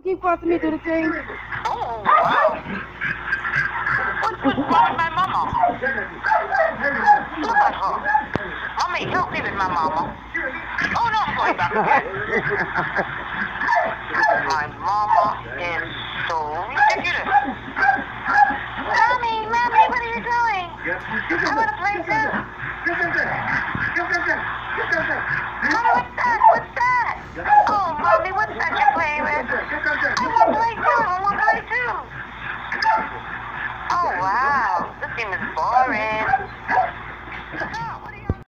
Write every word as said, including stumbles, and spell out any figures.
Keep forcing me to do the thing. Oh, wow. What's, what's wrong with my mama? Look at her. Mommy, help me with my mama. Oh, no, I'm going back again. My mama is so ridiculous.